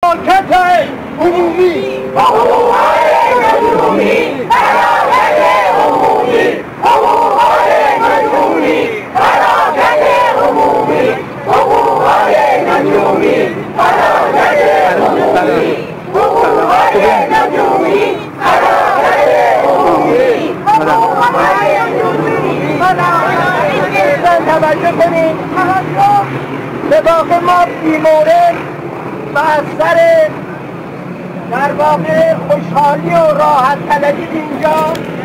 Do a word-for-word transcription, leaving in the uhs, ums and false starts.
حرکت عمومی حقوق‌های مظلومی حرکت عمومی حقوق‌های مظلومی حرکت عمومی حقوق‌های مظلومی حرکت عمومی حقوق‌های مظلومی حرکت عمومی حقوق‌های مظلومی توجه کنید به واقع ما بیمورد و از سر در واقع خوشحالی و راحت طلبی اینجا